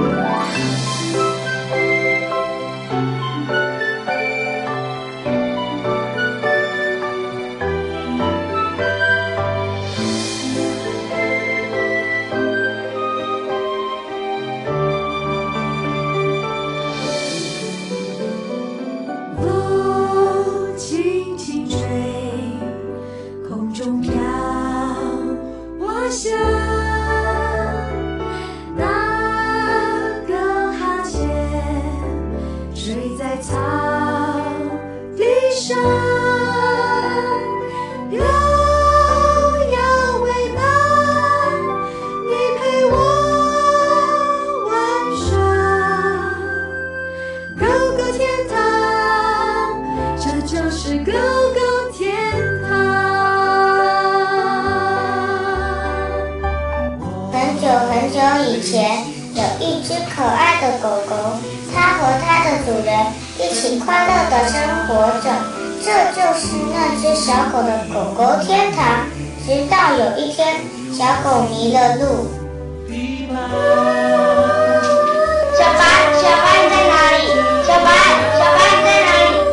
很久以前，有一只可爱的狗狗，它和它的主人一起快乐地生活着。这就是那只小狗的狗狗天堂。直到有一天，小狗迷了路。小白你在哪里？小白你在哪里？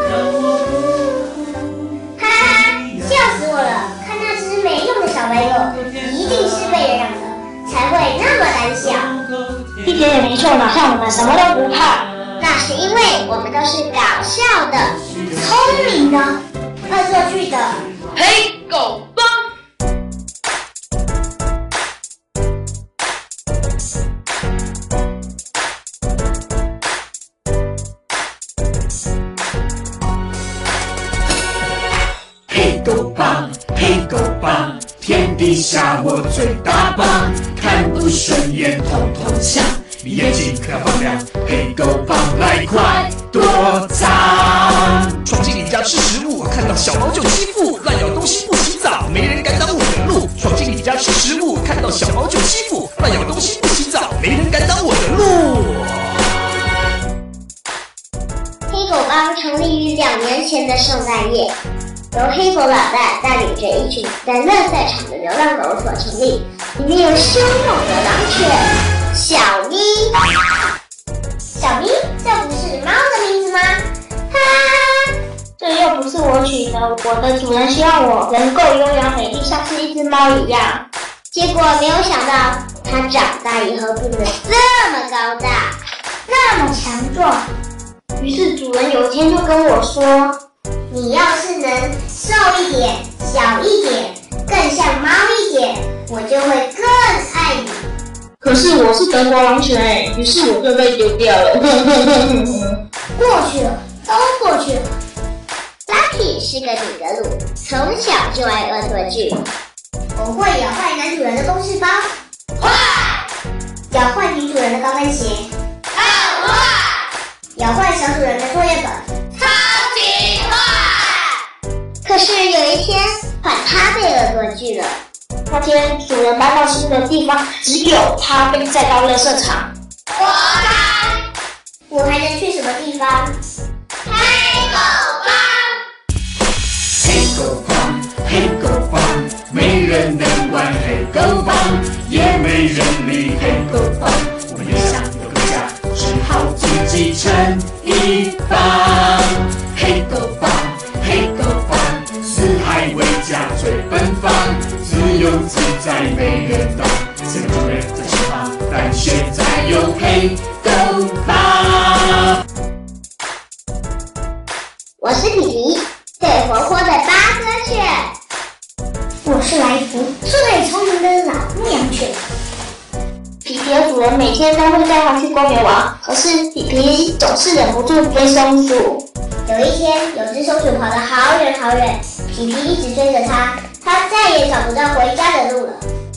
哈哈，笑死我了！看那只没用的小白狗，一定是被人养的。才会那么胆小， 一点也没错，哪像我们什么都不怕。 那是因为我们都是搞笑的、聪明的、恶作剧的黑狗帮。 黑狗帮，黑狗帮。天底下我最大棒，看不顺眼统统抢，你眼睛可要放亮，黑狗帮来快躲藏。 闯进你家吃食物，看到小猫就欺负，乱咬东西不洗澡，没人敢挡我的路。闯进你家吃食物，看到小猫就欺负，乱咬东西不洗澡，没人敢挡我的路。 黑狗帮成立于2年前的圣诞夜。由黑狗老大带领着一群在乐赛场的流浪狗所成立，里面有凶猛的狼犬小咪。小咪，这不是猫的名字吗？哈， 这又不是我取的，我的主人希望我能够优雅美丽，像是一只猫一样。 结果没有想到，它长大以后变得这么高大，那么强壮。 于是主人有一天就跟我说， 你要是能瘦一点、小一点，更像猫一点，我就会更爱你。 可是我是德国狼犬，于是我就被丢掉了。 过去了，都过去了。Lucky 是个顶格鲁，从小就爱恶作剧。我会咬坏男主人的公事包，坏；咬坏女主人的高跟鞋，坏；咬坏小主人的作业本，超级坏。可是有一天，换他被恶作剧了。 那天主人搬到新的地方，只有他被载到垃圾场。 活该！我还能去什么地方？黑狗帮！ 黑狗帮，黑狗帮，没人能玩黑狗帮，也没人理黑狗帮。我们也想有个家，只好自己成一帮。黑狗帮，黑狗帮，四海为家最奔放，自由自在没人挡。这个主人在身旁，但现在有黑狗帮。 我是皮皮，最活泼的八哥犬。我是来福，最聪明的老牧羊犬。 皮皮的主人每天都会带他去公园玩，可是皮皮总是忍不住追松鼠。 有一天，有只松鼠跑得好远好远，皮皮一直追着它，它再也找不到回家的路了。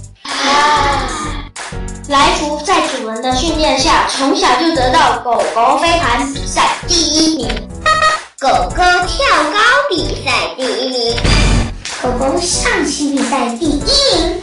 来福在主人的训练下，从小就得到狗狗飞盘比赛第1名， 狗狗跳高比赛第1名，狗狗象棋比赛第1名。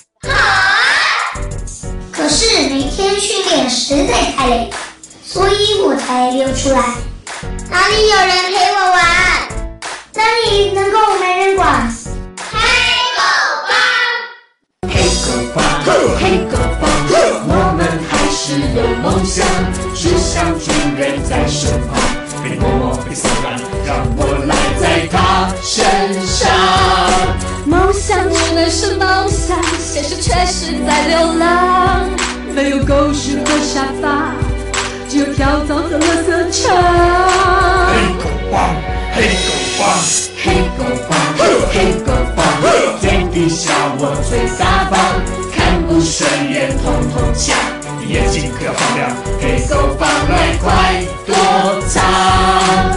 可是每天训练实在太累，所以我才溜出来。哪里有人陪我玩？哪里能够没人管？黑狗帮， 黑狗帮，黑狗帮，我们还是有梦梦想，只想主人在身旁，别默默别松软，让我赖在他身上。 梦想只能是梦想，现实却是在流浪。没有狗屎和沙发，只有跳蚤和垃圾场。 黑狗帮，黑狗帮，黑狗帮，黑狗帮，天底下我最大方，看不顺眼统统抢，眼睛可要放亮，黑狗帮来快躲藏。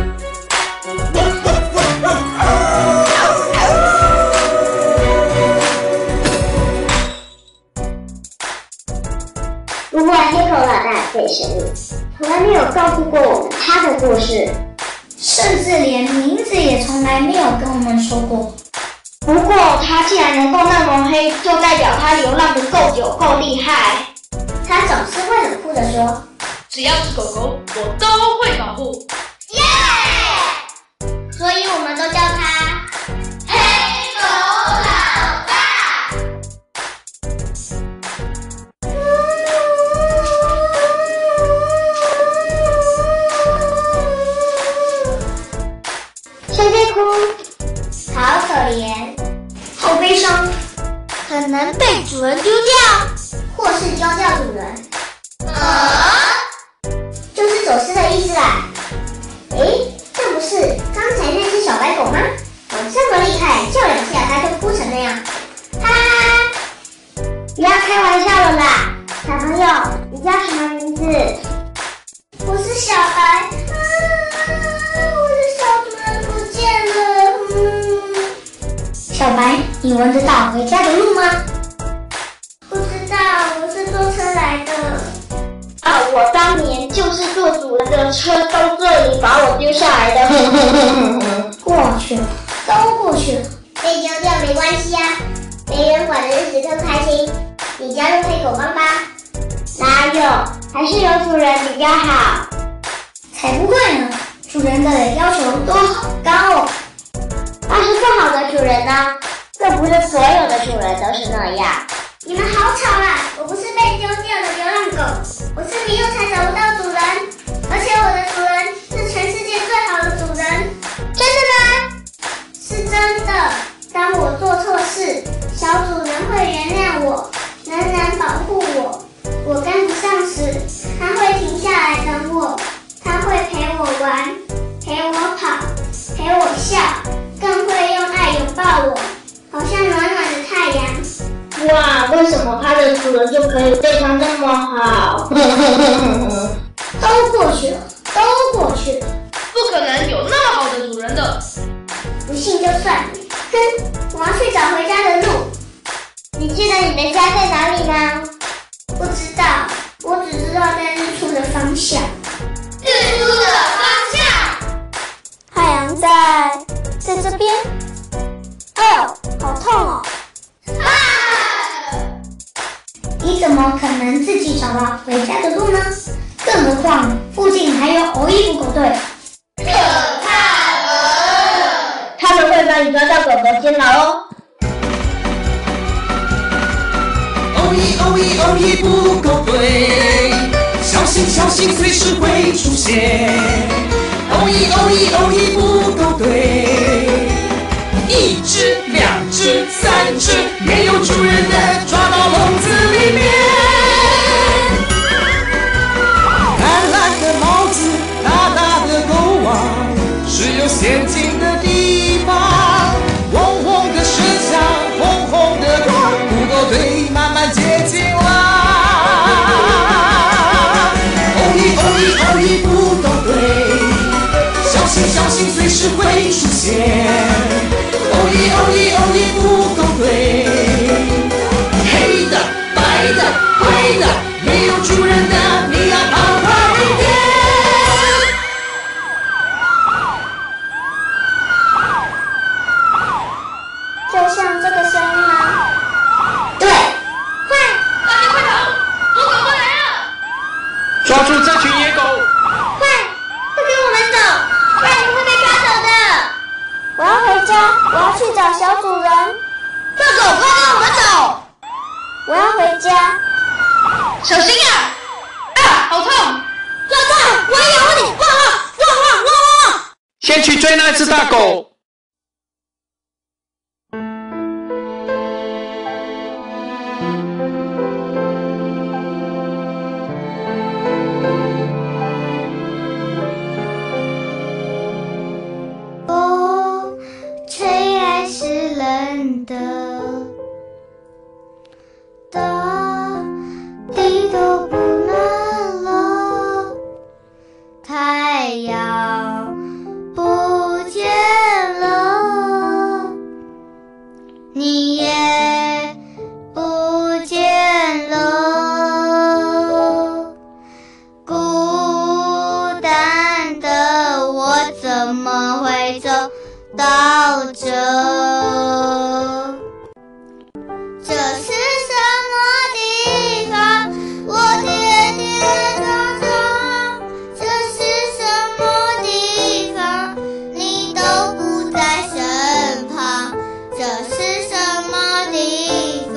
如果黑狗老大最神秘，从来没有告诉过我们他的故事， 甚至连名字也从来没有跟我们说过。 不过他既然能够那么黑，就代表他流浪的够久够厉害。 他总是会冷酷地说， 只要是狗狗，我都会保护。 耶！所以我们都叫他黑狗老大。 谁在哭？ 好可怜， 好悲伤， 可能被主人丢掉，或是丢掉主人。就是走失的意思啦。诶，这不是刚才那只小白狗吗？我这么厉害，叫两下它就哭成那样。 不要开玩笑了啦，小朋友，你叫什么名字？ 我是小白。我的小主人不见了。小白，你闻得到回家的路吗？不知道，我是坐车来的。 我当年就是坐主人的车到这里把我丢下来的。 过去了，都过去了，被丢掉没关系啊，没人管的日子更开心。你加入黑狗帮吧。 哪有，还是有主人比较好。 才不会呢，主人的要求都好高哦。 要是不好的主人呢？这不是所有的主人都是那样。 你们好吵啦！我不是被丢掉的流浪狗，我是迷路才找不到主人，而且我的主人是全世界最好的主人。 真的吗？ 是真的。当我做错事，小主人会原谅我，仍然保护我。我跟不上时，他会停下来等我，他会陪我玩，陪我跑，陪我笑，更会用爱拥抱我，好像暖暖的太阳。 哇，为什么他的主人就可以对他那么好？ 都过去了，都过去了， 不可能有那么好的主人的。 不信就算了。哼，我要去找回家的路。 你记得你的家在哪里吗？ 不知道，我只知道在日出的方向。 日出的方向。 太阳在这边。哎呦，好痛哦！你怎么可能自己找到回家的路呢？更何况附近还有偶一捕狗队。 可怕了！ 他们会把你抓到狗狗监牢哦。 哦一哦一哦一捕狗队，小心小心随时会出现。哦一哦一哦一捕狗队，一只两只三只，没有主人的抓到笼子里面。蓝蓝的帽子，大大的狗网，是有陷阱的地方。嗡嗡的声响，红红的光，捕狗队慢慢接近啦。哦一哦一哦一捕狗队，小心小心随时会出现。哦一哦一哦一捕狗队，黑的白的灰的，没有主人的，你要跑快一点。 就像这个声音吗？ 对， 大家快跑！捕狗队来了！ 抓住这群野狗！ 快，不给我们走，不然你会被抓走的。 我要回家，我要去找小主人。 快走，快跟我们走！ 我要回家。 小心啊！ 谁那只大狗？ 风吹来是冷的，大地都不暖了，太阳不见了，你也不见了，孤单的我怎么会走到这？这是什么地方？我跌跌撞撞。这是什么地方？你都不在身旁。这是什么地方？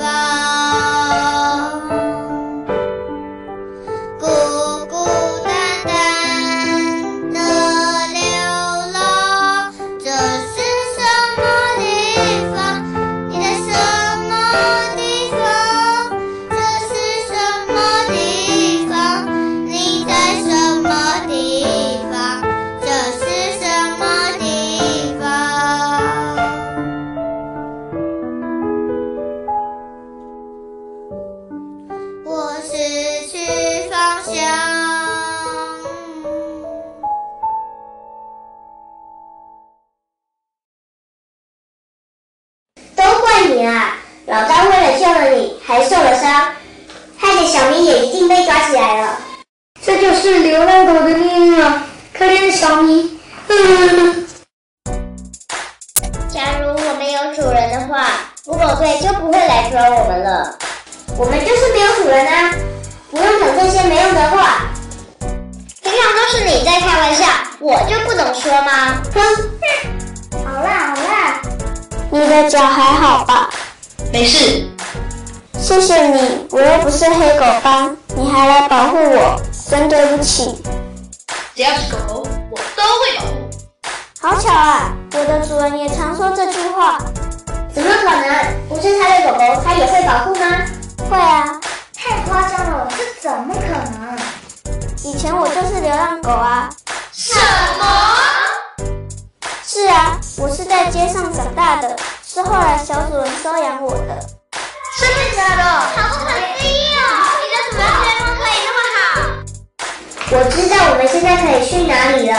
孤孤单单的流浪。这是什么地方？你在什么地方？这是什么地方？你在什么地方？这是什么地方？我失去方向。 都怪你啊！老大为了救了你，还受了伤，害得小咪也一定被抓起来了。 这就是流浪狗的命运啊！可怜的小咪。 假如我们有主人的话，捕狗队就不会来抓我们了。我们就是没有主人啊，不用讲这些没用的话。平常都是你在开玩笑，我就不能说吗？哼！好啦好啦，你的脚还好吧？ 没事。 谢谢你，我又不是黑狗帮，你还来保护我，真对不起。 只要是狗狗，我都会保护。 好巧啊，我的主人也常说这句话。怎么可能？不是他的狗狗，他也会保护吗？会啊。太夸张了，这怎么可能？以前我就是流浪狗啊。 什么？ 是啊，我是在街上长大的，是后来小主人收养我的。 真的假的？ 好不可思议哦！你的主人居然可以那么好。 我知道我们现在可以去哪里了。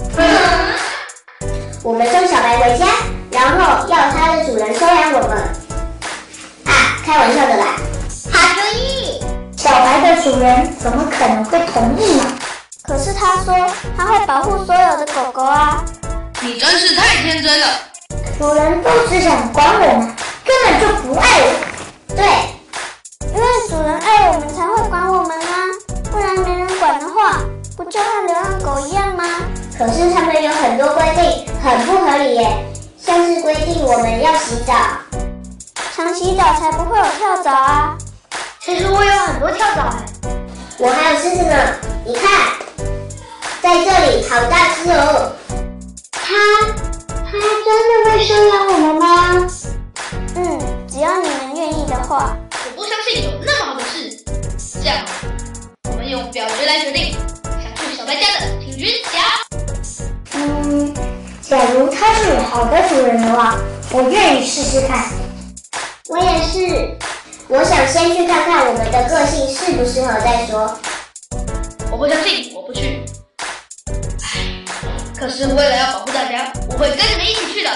我们送小白回家，然后要他的主人收养我们。啊，开玩笑的啦。 好主意。 小白的主人怎么可能会同意呢？可是他说他会保护所有的狗狗啊。 你真是太天真了。 主人都只想管我们，根本就不爱我。对，因为主人爱我们才会管我们啊，不然没人管的话，不就和流浪狗一样吗？可是他们有很多规定，很不合理耶，像是规定我们要洗澡，常洗澡才不会有跳蚤啊。 其实我有很多跳蚤哎。 我还有狮子呢，你看，在这里好大只哦。他真的会收养我们吗？只要你们愿意的话。 我不相信有那么好的事。这样，我们用表决来决定，想去小白家的请举脚。 假如他是好的主人的话，我愿意试试看。我也是，我想先去看看我们的个性适不适合再说。 我不相信，我不去。可是为了要保护大家，我会跟你们一起去的。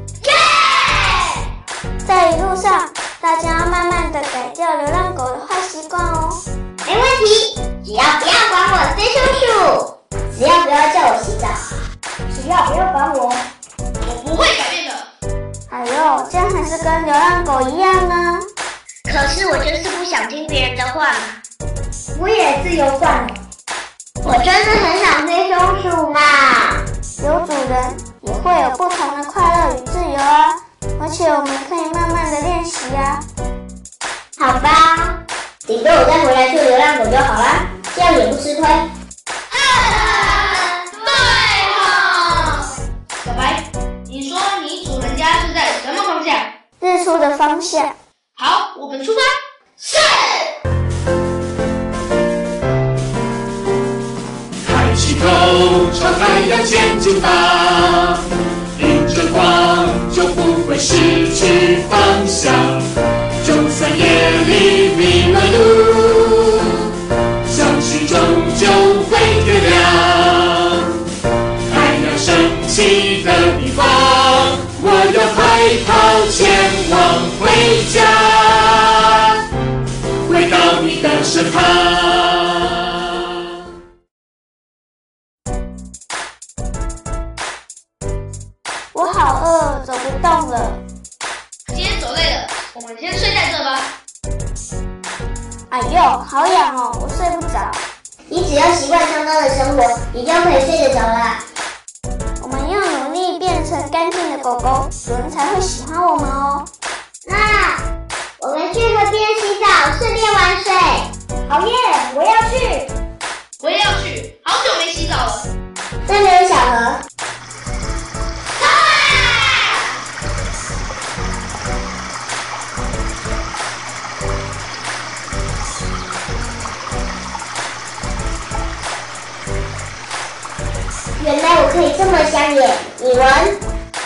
在一路上，大家要慢慢的改掉流浪狗的坏习惯哦。没问题，只要不要管我追叔叔，只要不要叫我洗澡，只要不要管我， 我不会改变的。 哎呦，这样还是跟流浪狗一样呢。可是我就是不想听别人的话嘛。我也自由惯了。我真的很想追松鼠嘛。有主人也会有不同的快乐与自由啊，而且我们可以慢慢的练习啊。好吧，顶多我再回来做流浪狗就好啦，这样也不吃亏。 对哦。小白， 出的方向。 好，我们出发。是。 抬起头，朝太阳前进吧，迎着光就不会失去方向。就算夜里迷了路，相信终究会天亮。太阳升起的地方，我要快跑前往回家，回到你的身旁。 我好饿，走不动了。 今天走累了，我们先睡在这吧。 哎呦，好痒哦，我睡不着。 你只要习惯刚刚的生活，你就可以睡得着啦。 我们要努力变成干净的狗狗，主人才会喜欢我们哦。 那我们去河边洗澡，顺便玩水。好耶，我要去。我也要去，好久没洗澡了。那边有小河。原来我可以这么香耶！你闻。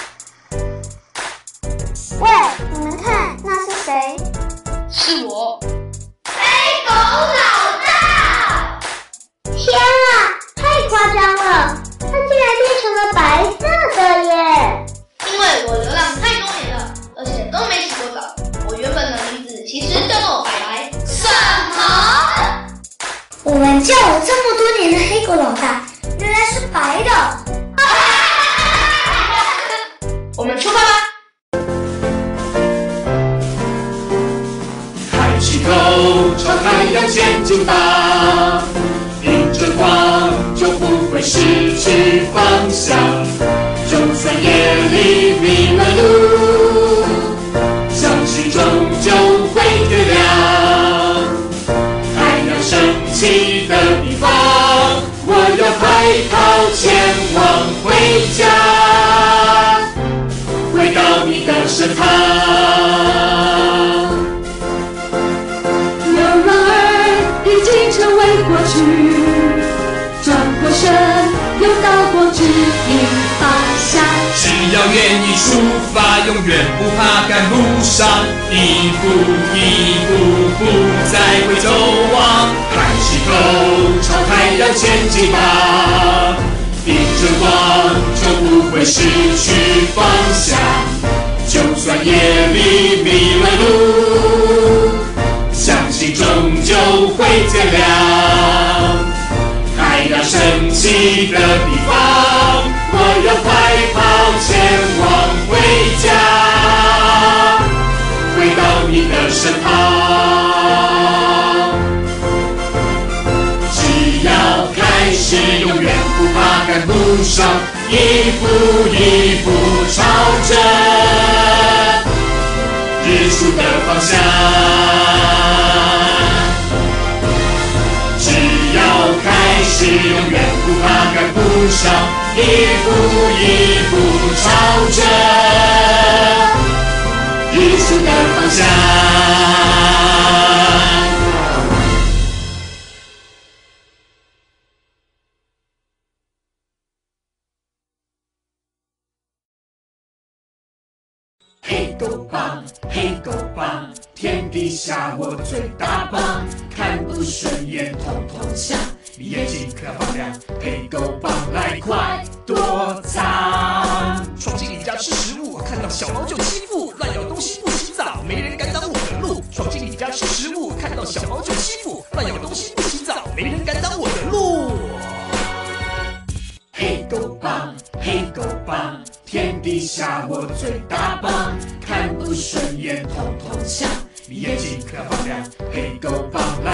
喂，你们看，那是谁？ 是我。黑狗老大！天啊，太夸张了！它竟然变成了白色的耶！因为我流浪太多年了，而且都没洗过澡。我原本的名字其实叫做白白。什么？我们叫了这么多年的黑狗老大，原来是白的。我们出发吧。 抬起头，朝太阳前进吧，迎着光就不会失去方向。就算夜里迷了路，相信终究会天亮。太阳升起的地方，我要快跑前往回家，回到你的身旁。 流浪儿已经成为过去，转过身，有道光指引方向。 只要愿意出发，永远不怕赶不上，一步一步不再回头望。 抬起头，朝太阳前进吧，迎着光就不会失去方向。就算夜里迷了路，相信终究会天亮。太阳升起的地方，我要快跑前往回家，回到你的身旁。只要开始，永远不怕赶不上，一步一步朝着日出的方向。只要开始，永远不怕赶不上，一步一步朝着日出的方向。黑狗帮，黑狗帮，天底下我最大帮，看不顺眼统统抢，眼睛可放亮，黑狗帮来快躲藏。 闯进你家吃食物，看到小猫就欺负，乱咬东西不洗澡，没人敢挡我的路。闯进你家吃食物，看到小猫就欺负，乱咬东西不洗澡，没人敢挡我的路。 黑狗帮，黑狗帮，天底下我最大帮，看不顺眼统统抢，眼睛可放亮，黑狗帮来